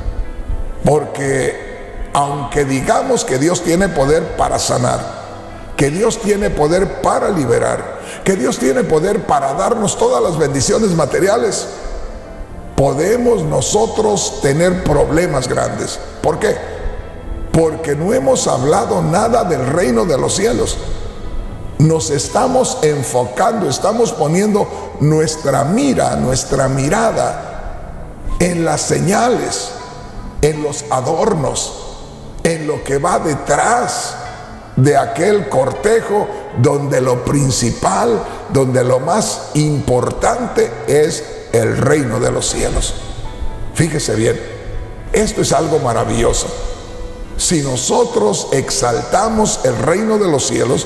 porque aunque digamos que Dios tiene poder para sanar, que Dios tiene poder para liberar, que Dios tiene poder para darnos todas las bendiciones materiales, podemos nosotros tener problemas grandes. ¿Por qué? Porque no hemos hablado nada del reino de los cielos. Nos estamos enfocando, estamos poniendo nuestra mira, nuestra mirada en las señales, en los adornos, en lo que va detrás de aquel cortejo donde lo principal, donde lo más importante es el reino de los cielos. Fíjese bien, esto es algo maravilloso. Si nosotros exaltamos el reino de los cielos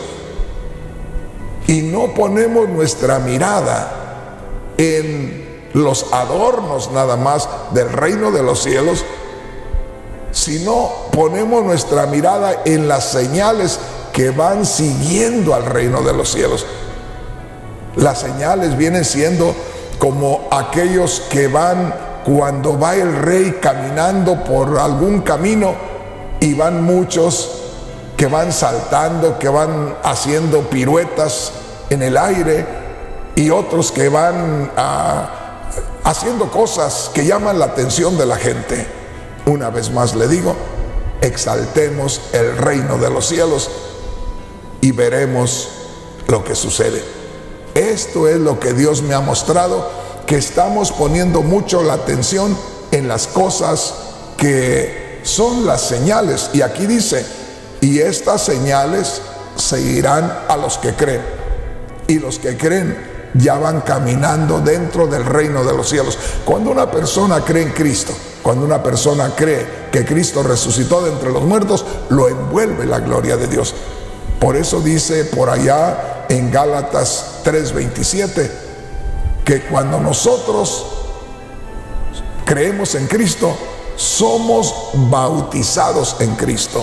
y no ponemos nuestra mirada en los adornos nada más del reino de los cielos, si no ponemos nuestra mirada en las señales que van siguiendo al reino de los cielos, las señales vienen siendo como aquellos que van cuando va el rey caminando por algún camino y van muchos que van saltando, que van haciendo piruetas en el aire, y otros que van a, haciendo cosas que llaman la atención de la gente. Una vez más le digo, exaltemos el reino de los cielos y veremos lo que sucede. Esto es lo que Dios me ha mostrado, que estamos poniendo mucho la atención en las cosas que son las señales, y aquí dice: y estas señales seguirán a los que creen, y los que creen ya van caminando dentro del reino de los cielos. Cuando una persona cree en Cristo, cuando una persona cree que Cristo resucitó de entre los muertos, lo envuelve la gloria de Dios. Por eso dice por allá en Gálatas tres veintisiete que cuando nosotros creemos en Cristo, somos bautizados en Cristo.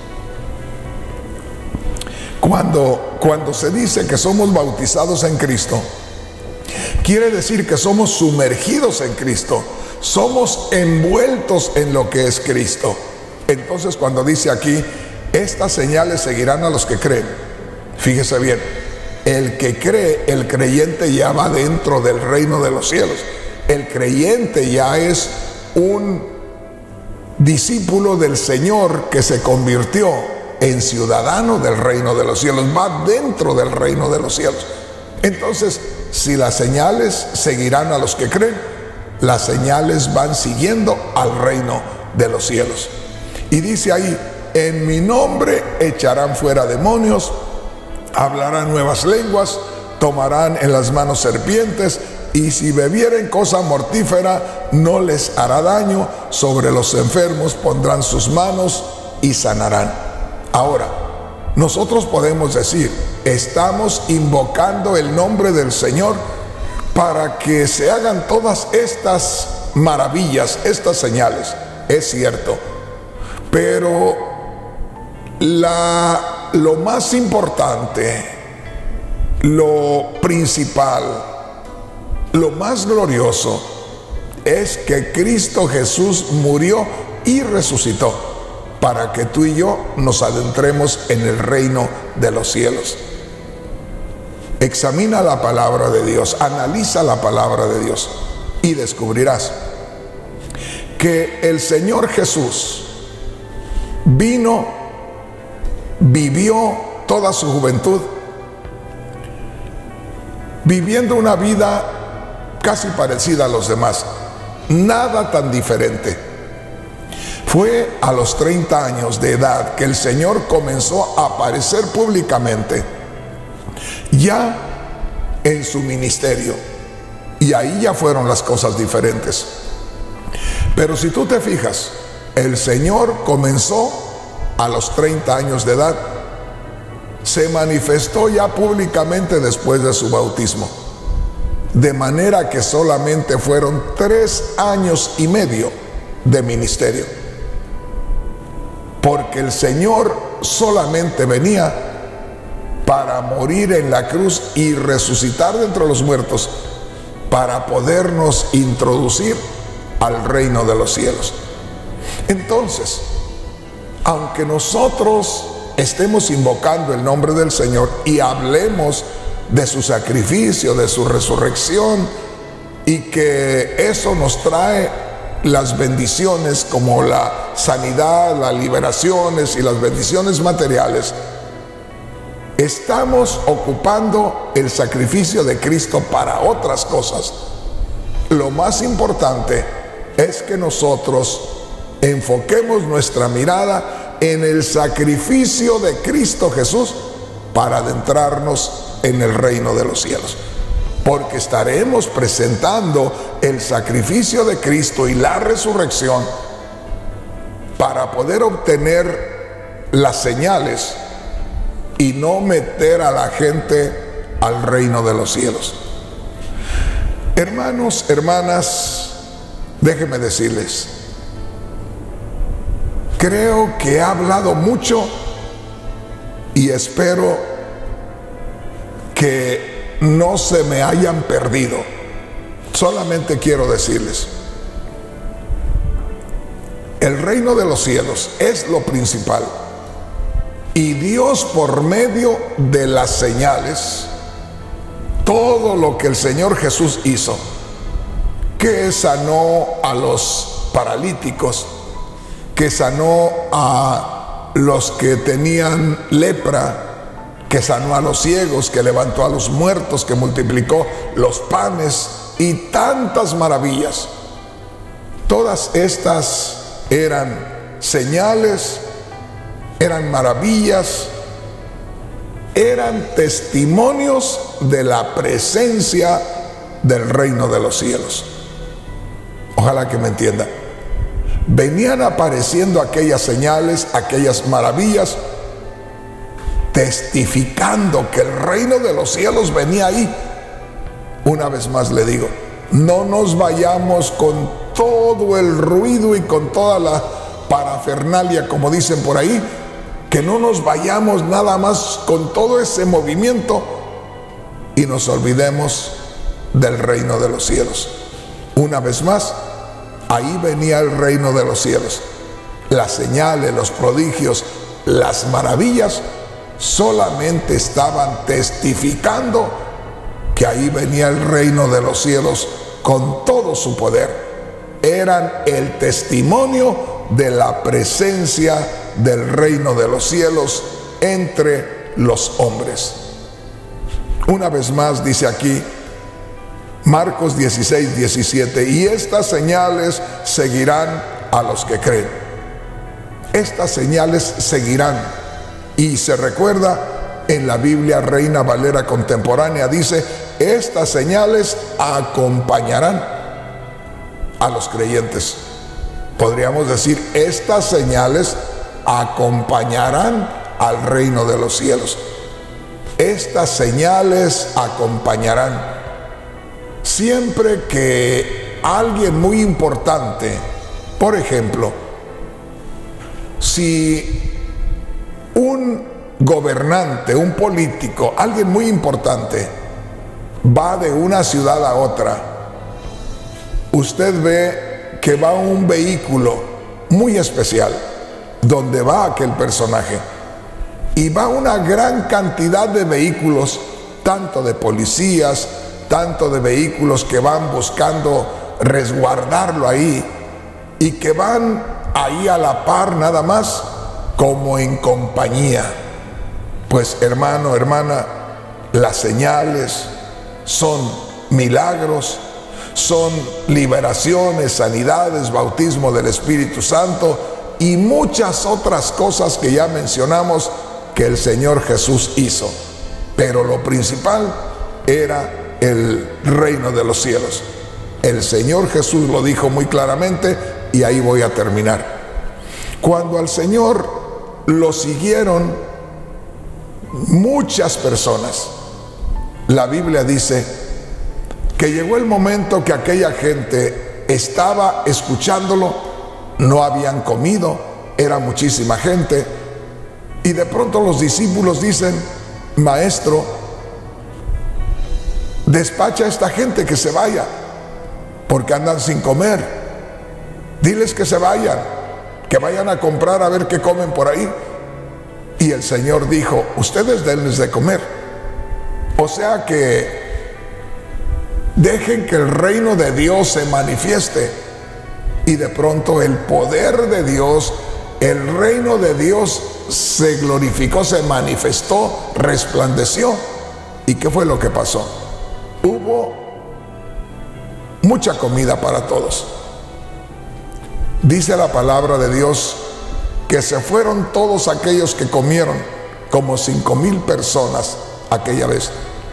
Cuando, cuando se dice que somos bautizados en Cristo, quiere decir que somos sumergidos en Cristo, somos envueltos en lo que es Cristo. Entonces, cuando dice aquí, estas señales seguirán a los que creen, fíjese bien, el que cree, el creyente ya va dentro del reino de los cielos. El creyente ya es un discípulo del Señor que se convirtió en ciudadano del reino de los cielos, va dentro del reino de los cielos. Entonces, si las señales seguirán a los que creen, las señales van siguiendo al reino de los cielos. Y dice ahí: en mi nombre echarán fuera demonios, hablarán nuevas lenguas, tomarán en las manos serpientes, y si bebieren cosa mortífera no les hará daño, sobre los enfermos pondrán sus manos y sanarán. Ahora, nosotros podemos decir, estamos invocando el nombre del Señor para que se hagan todas estas maravillas, estas señales. Es cierto, pero la, lo más importante, lo principal, lo más glorioso es que Cristo Jesús murió y resucitó para que tú y yo nos adentremos en el reino de los cielos. Examina la palabra de Dios, analiza la palabra de Dios y descubrirás que el Señor Jesús vino, vivió toda su juventud, viviendo una vida casi parecida a los demás, nada tan diferente. Fue a los treinta años de edad que el Señor comenzó a aparecer públicamente, ya en su ministerio, y ahí ya fueron las cosas diferentes. Pero si tú te fijas, el Señor comenzó a los treinta años de edad, se manifestó ya públicamente después de su bautismo, de manera que solamente fueron tres años y medio de ministerio, porque el Señor solamente venía para morir en la cruz y resucitar de entre los muertos, para podernos introducir al reino de los cielos. Entonces, aunque nosotros estemos invocando el nombre del Señor y hablemos de su sacrificio, de su resurrección, y que eso nos trae las bendiciones como la sanidad, las liberaciones y las bendiciones materiales, estamos ocupando el sacrificio de Cristo para otras cosas. Lo más importante es que nosotros enfoquemos nuestra mirada en el sacrificio de Cristo Jesús para adentrarnos en el reino de los cielos, porque estaremos presentando el sacrificio de Cristo y la resurrección para poder obtener las señales y no meter a la gente al reino de los cielos. Hermanos, hermanas, déjenme decirles, creo que he hablado mucho y espero que no se me hayan perdido. Solamente quiero decirles, el reino de los cielos es lo principal, y Dios, por medio de las señales, todo lo que el Señor Jesús hizo, que sanó a los paralíticos, que sanó a los que tenían lepra, que sanó a los ciegos, que levantó a los muertos, que multiplicó los panes y tantas maravillas. Todas estas eran señales, eran maravillas, eran testimonios de la presencia del reino de los cielos. Ojalá que me entienda. Venían apareciendo aquellas señales, aquellas maravillas, testificando que el reino de los cielos venía ahí. Una vez más le digo, no nos vayamos con todo el ruido y con toda la parafernalia, como dicen por ahí, que no nos vayamos nada más con todo ese movimiento y nos olvidemos del reino de los cielos. Una vez más, ahí venía el reino de los cielos. Las señales, los prodigios, las maravillas solamente estaban testificando que ahí venía el reino de los cielos con todo su poder. Eran el testimonio de la presencia del reino de los cielos entre los hombres. Una vez más dice aquí Marcos dieciséis, diecisiete, y estas señales seguirán a los que creen. Estas señales seguirán. Y se recuerda en la Biblia Reina Valera contemporánea, dice, estas señales acompañarán a los creyentes. Podríamos decir, estas señales acompañarán al reino de los cielos. Estas señales acompañarán. Siempre que alguien muy importante, por ejemplo, si un gobernante, un político, alguien muy importante, va de una ciudad a otra, usted ve que va un vehículo muy especial donde va aquel personaje, y va una gran cantidad de vehículos, tanto de policías, tanto de vehículos que van buscando resguardarlo ahí y que van ahí a la par nada más, como en compañía. Pues hermano, hermana, las señales son milagros, son liberaciones, sanidades, bautismo del Espíritu Santo y muchas otras cosas que ya mencionamos que el Señor Jesús hizo. Pero lo principal era el reino de los cielos. El Señor Jesús lo dijo muy claramente, y ahí voy a terminar. Cuando al Señor lo siguieron muchas personas, la Biblia dice que llegó el momento que aquella gente estaba escuchándolo, no habían comido, era muchísima gente, y de pronto los discípulos dicen: Maestro, despacha a esta gente que se vaya, porque andan sin comer. Diles que se vayan, que vayan a comprar a ver qué comen por ahí. Y el Señor dijo: ustedes denles de comer. O sea que dejen que el reino de Dios se manifieste. Y de pronto el poder de Dios, el reino de Dios se glorificó, se manifestó, resplandeció. ¿Y qué fue lo que pasó? Hubo mucha comida para todos. Dice la palabra de Dios que se fueron todos aquellos que comieron, como cinco mil personas aquella vez.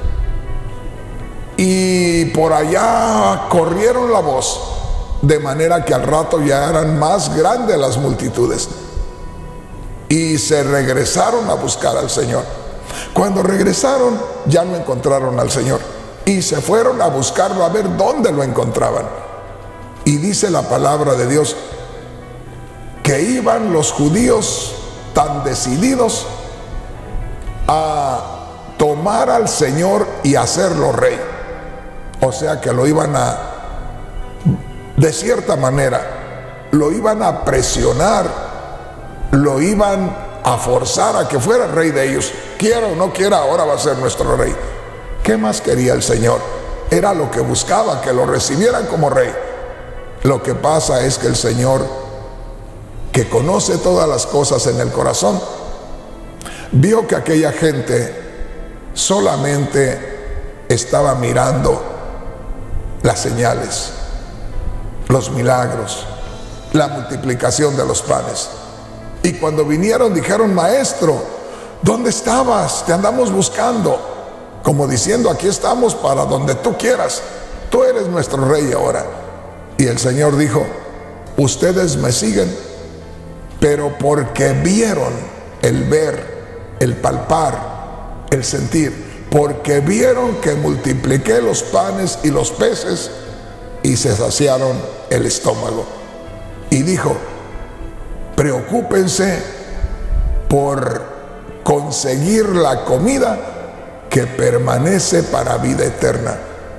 Y por allá corrieron la voz, de manera que al rato ya eran más grandes las multitudes. Y se regresaron a buscar al Señor. Cuando regresaron, ya no encontraron al Señor. Y se fueron a buscarlo, a ver dónde lo encontraban. Y dice la palabra de Dios que iban los judíos tan decididos a tomar al Señor y hacerlo rey. O sea que lo iban a, de cierta manera, lo iban a presionar, lo iban a forzar a que fuera rey de ellos. Quiera o no quiera, ahora va a ser nuestro rey. ¿Qué más quería el Señor? Era lo que buscaba, que lo recibieran como rey. Lo que pasa es que el Señor, que conoce todas las cosas en el corazón, vio que aquella gente solamente estaba mirando las señales, los milagros, la multiplicación de los panes. Y cuando vinieron dijeron: Maestro, ¿dónde estabas? Te andamos buscando. Como diciendo: aquí estamos para donde tú quieras. Tú eres nuestro rey ahora. Y el Señor dijo: ustedes me siguen, pero porque vieron el ver, el palpar, el sentir, porque vieron que multipliqué los panes y los peces y se saciaron el estómago. Y dijo: preocúpense por conseguir la comida que permanece para vida eterna.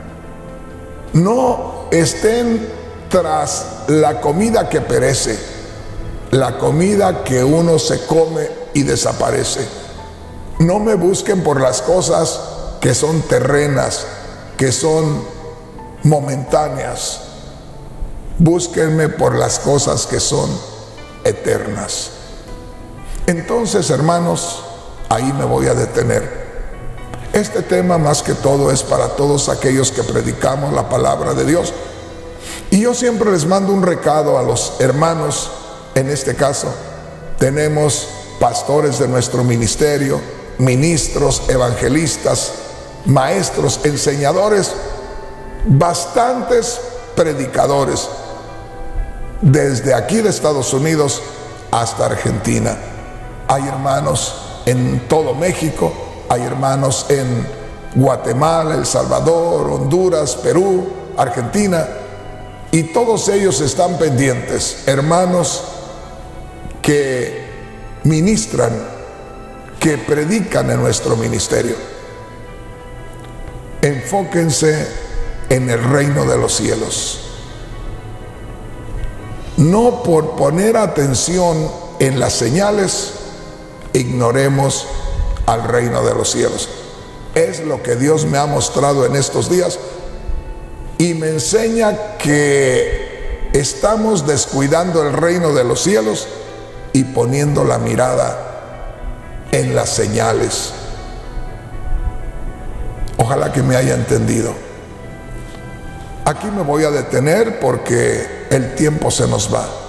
No estén tras la comida que perece, la comida que uno se come y desaparece. No me busquen por las cosas que son terrenas, que son momentáneas. Búsquenme por las cosas que son eternas. Entonces, hermanos, ahí me voy a detener. Este tema más que todo es para todos aquellos que predicamos la palabra de Dios. Y yo siempre les mando un recado a los hermanos. En este caso, tenemos pastores de nuestro ministerio, ministros, evangelistas, maestros, enseñadores, bastantes predicadores, desde aquí de Estados Unidos hasta Argentina. Hay hermanos en todo México, hay hermanos en Guatemala, El Salvador, Honduras, Perú, Argentina, y todos ellos están pendientes, hermanos que ministran, que predican en nuestro ministerio. Enfóquense en el reino de los cielos. No por poner atención en las señales, ignoremos al reino de los cielos. Es lo que Dios me ha mostrado en estos días y me enseña que estamos descuidando el reino de los cielos y poniendo la mirada en las señales. Ojalá que me haya entendido. Aquí me voy a detener porque el tiempo se nos va.